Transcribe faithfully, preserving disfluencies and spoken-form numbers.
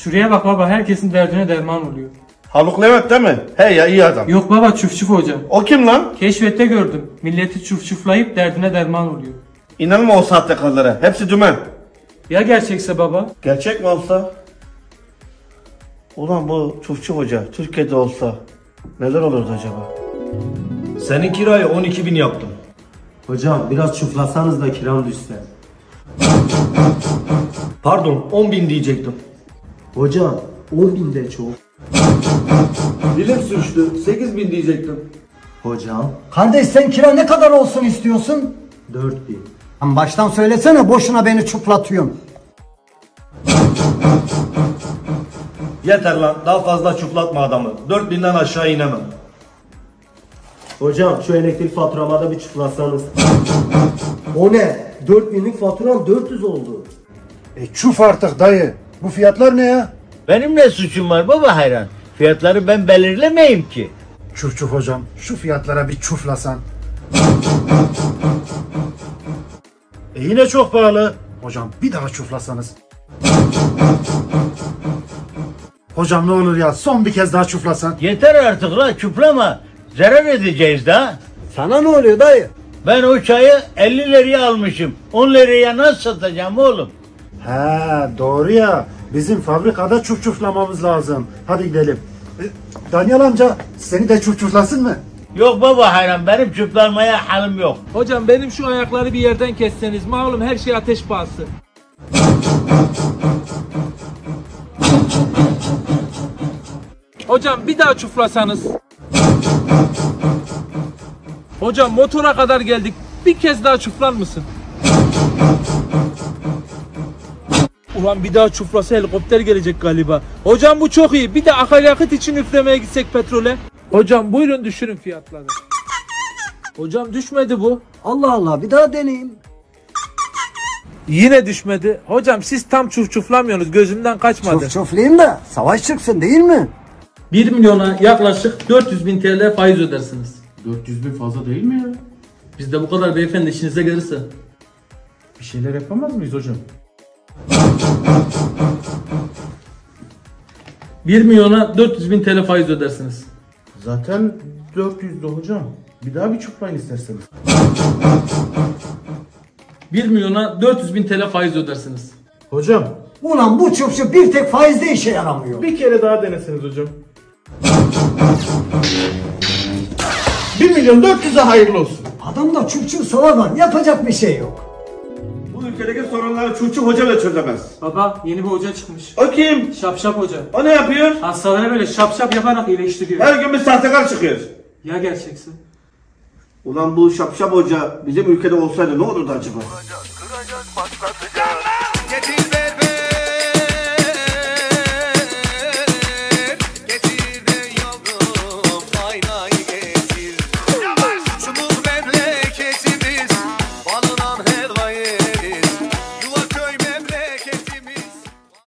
Şuraya bak baba, herkesin derdine derman oluyor. Haluk Levent değil mi? He ya, iyi adam. Yok baba, Çuf Çuf Hoca. O kim lan? Keşfette gördüm. Milleti çuf çuflayıp derdine derman oluyor. İnanma o sahtekarlara. Hepsi dümen. Ya gerçekse baba? Gerçek mi olsa? Ulan bu Çufçu Hoca Türkiye'de olsa neler olurdu acaba? Senin kirayı on iki bin yaptım. Hocam biraz çuflasanız da kiram düşse. Pardon, on bin diyecektim. Hocam on bin de çok. Dilim suçtu, sekiz bin diyecektim. Hocam Kardeş sen kira ne kadar olsun istiyorsun? dört bin. Lan baştan söylesene, boşuna beni çuplatıyorsun. Yeter lan, daha fazla çuflatma adamı. dört binden aşağı inemem. Hocam şu elektrik faturama da bir çuflasanız. O ne? dört binlik faturam dört yüz oldu. E çuf artık dayı. Bu fiyatlar ne ya? Benim ne suçum var baba hayran? Fiyatları ben belirlemeyim ki. Çuf çuf hocam. Şu fiyatlara bir çuflasan. E yine çok pahalı. Hocam bir daha çuflasanız. Hocam ne olur ya, son bir kez daha çuflasan. Yeter artık la, çuplama. Zarar edeceğiz daha. Sana ne oluyor dayı? Ben o çayı elli liraya almışım. on liraya nasıl satacağım oğlum? He doğru ya. Bizim fabrikada çuf çuflamamız lazım. Hadi gidelim. E, Daniel amca seni de çuf çuflasın mı? Yok baba hayran, benim çuplanmaya halim yok. Hocam benim şu ayakları bir yerden kesseniz, malum her şey ateş pahası. Hocam bir daha çuflasanız. Hocam motora kadar geldik. Bir kez daha çuflar mısın? Ulan bir daha çuflasa helikopter gelecek galiba. Hocam bu çok iyi. Bir de akaryakıt için üflemeye gitsek petrole. Hocam buyurun düşürün fiyatları. Hocam düşmedi bu. Allah Allah, bir daha deneyeyim. Yine düşmedi. Hocam siz tam çuf çuflamıyorsunuz. Gözümden kaçmadı. Çuf çuflayayım da savaş çıksın değil mi? bir milyona yaklaşık dört yüz bin T L faiz ödersiniz. dört yüz bin fazla değil mi ya? Bizde bu kadar beyefendi, işinize gelirse. Bir şeyler yapamaz mıyız hocam? bir milyona dört yüz bin T L faiz ödersiniz. Zaten dört yüzde hocam. Bir daha bir çuplayın isterseniz. bir milyona dört yüz bin T L faiz ödersiniz. Hocam Ulan bu çufçu bir tek faizde işe yaramıyor. bir kere daha deneseniz hocam. bir milyon dört yüze hayırlı olsun. Adamda çufçu soğan, yapacak bir şey yok. Bu ülkedeki sorunları Çufçu Hoca da çözemez. Baba yeni bir hoca çıkmış. O kim? Şapşap hoca. O ne yapıyor? Hastalara böyle şapşap yaparak iyileştiriyor. Her gün bir sahtekar çıkıyor. Ya gerçekse? Ulan bu şapşap hoca bizim ülkede olsaydı ne olurdu acaba? Kıracak, kıracak, patlatacak.